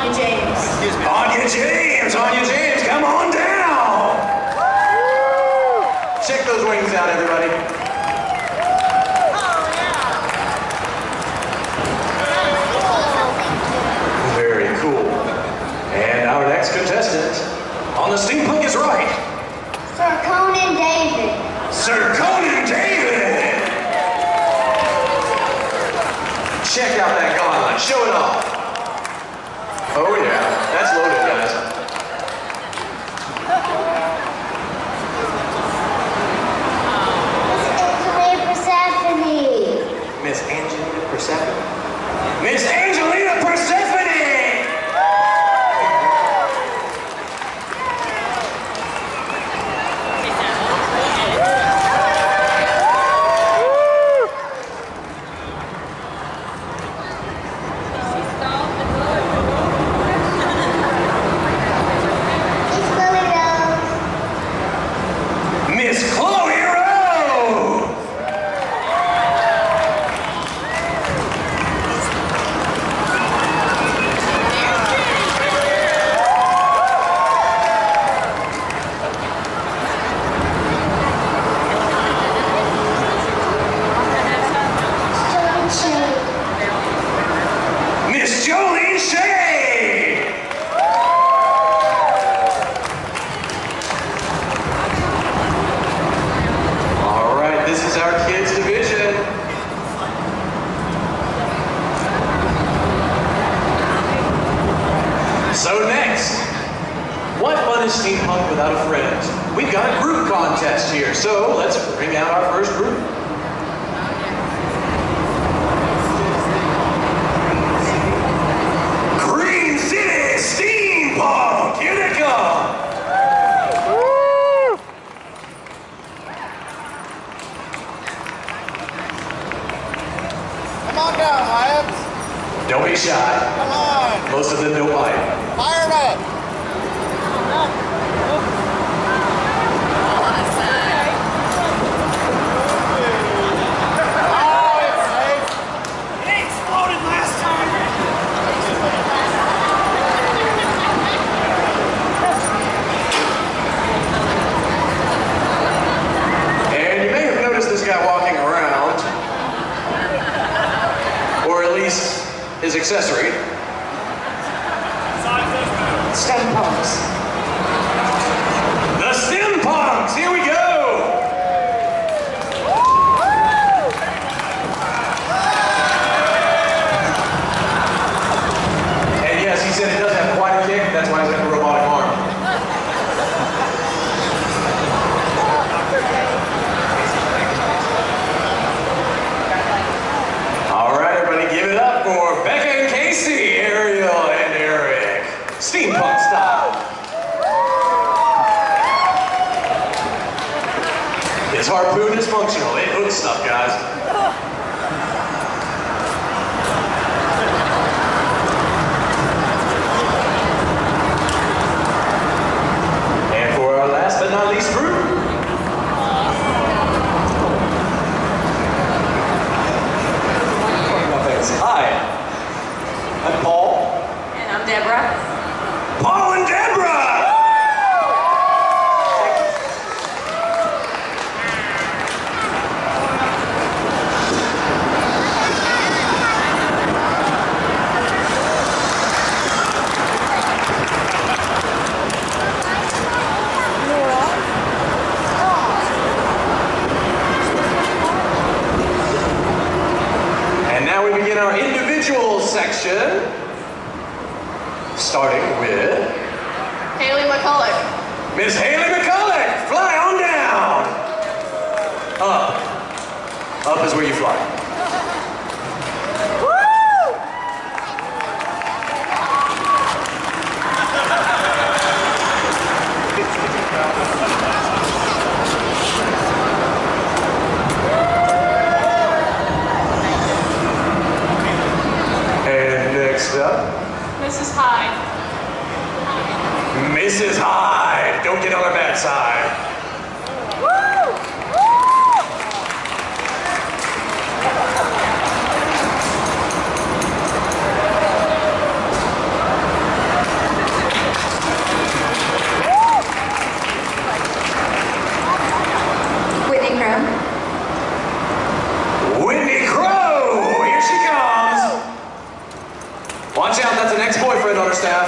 Anya James. Anya James! Anya James, come on down! Check those wings out, everybody. Very cool. And our next contestant on the steampunk is right. Sir Conan David. Sir Conan David! Check out that gauntlet. Show it off. Oh yeah, that's loaded, guys. Miss Angelina Persephone. Miss Angelina Persephone! Miss Chloe Rose! Miss Jolene Shea! All right, this is our kids division. So next, what fun is steampunk without a friend? We've got a group contest here, so let's bring out our first group. Green City Steampunk! Here they come! Come on down, lads. Don't be shy. Come on. Most of them don't bite. Fire up. And you may have noticed this guy walking around, or at least his accessory. Steampunks. The Stimpunks! Here we go! And yes, he said he does have quite a kick, that's why he's got the robotic arm. All right, everybody, give it up for Becca and Casey, Ariel and Eric. Steampunk style. His harpoon is functional. It hooks stuff, guys. And for our last but not least group, hi, I'm Paul. And I'm Deborah. Paul and Deborah! And now we begin our individual section, starting with Haley McCulloch. Miss Haley McCulloch. Fly on down. Up. Up is where you fly. And next up, Mrs. Hyde. Mrs. Hyde. Don't get on her bad side. Watch out, that's an ex-boyfriend on her staff.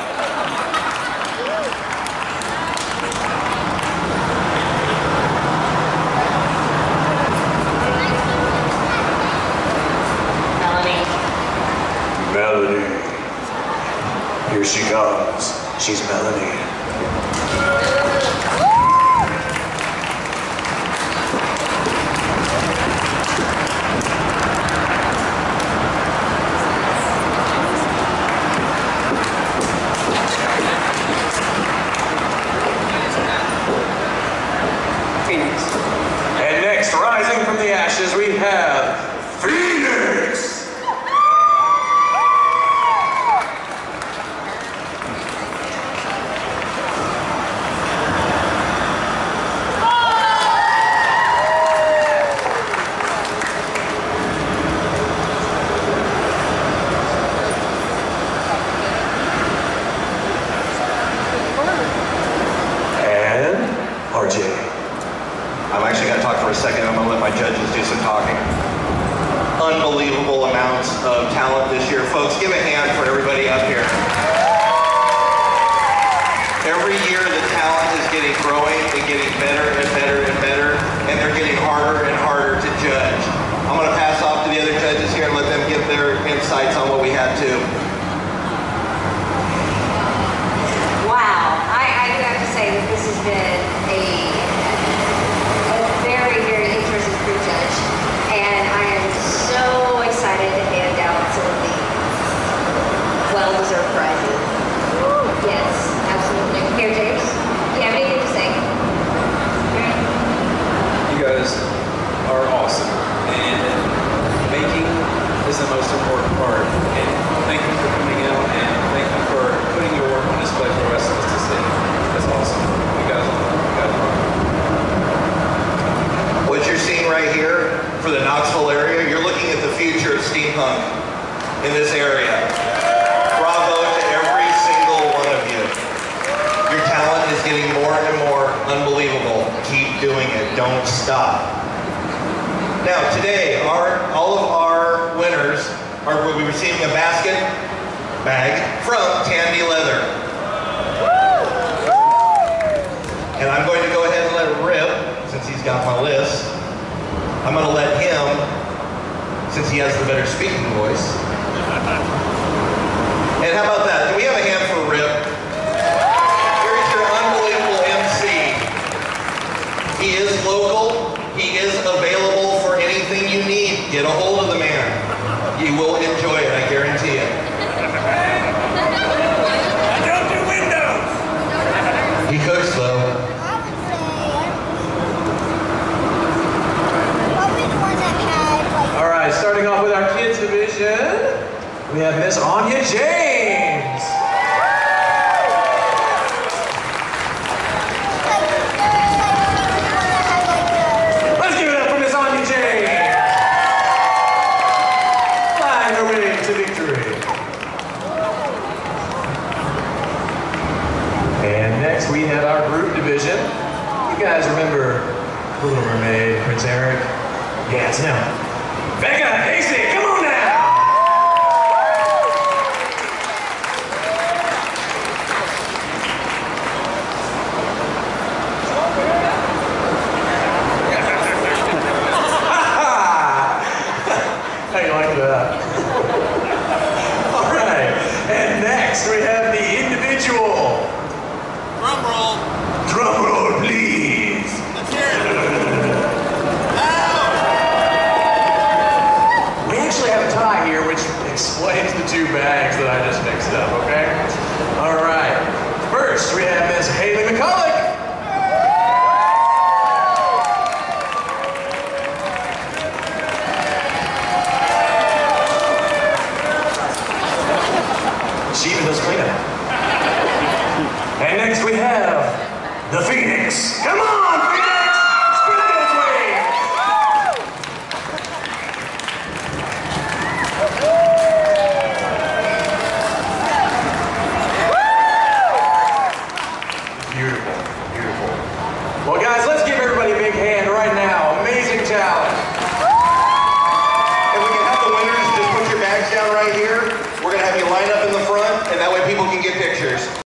Melanie. Here she comes. She's Melanie. Phoenix. And next, rising from the ashes, we have Phoenix. RJ. I'm actually going to talk for a second. I'm going to let my judges do some talking. Unbelievable amounts of talent this year. Folks, give a hand for everybody up here. Every year the talent is getting growing and getting better and better and better, and they're getting harder and harder to judge. I'm going to pass off to the other judges here and let them give their insights on what we had too. Wow, I do have to say that this has been a very, very interesting crew judge, and I am so excited to hand out some of the well-deserved prizes. Yes, absolutely. Here, James, do you have anything to say? You guys are awesome, and making is the most important part. And thank you for coming out, and thank you for putting your work on display for the rest of us to see. That's awesome. You guys rock. What you're seeing right here for the Knoxville area, you're looking at the future of steampunk in this area. Bravo to every single one of you. Your talent is getting more and more unbelievable. Keep doing it. Don't stop. Now today, all of our winners will be receiving a bag from Tandy Leather. And I'm going to go ahead and let it rip, since he's got my list. I'm going to let him, since he has the better speaking voice. And how about that? Can we have a hand for Rip? Here's your unbelievable MC. He is local. He is available for anything you need. Get a hold of the man. You will enjoy it, I guarantee it. I don't do windows. He cooks though. All right, starting off with our kids division, we have Miss Anya James. Let's give it up for Miss Anya James. Flying her way to victory. And next we have our group division. You guys remember The Little Mermaid, Prince Eric? Yeah, it's him. Becca, Casey, come on now! How you like that? All right, and next we have the individual. Drum roll. Drum roll, please. Let's hear it. We actually have a tie here, which explains the two bags that I just mixed up, okay? All right. First, we have Miss Haley McCulloch. She even does cleanup. And next we have the Phoenix. Come on,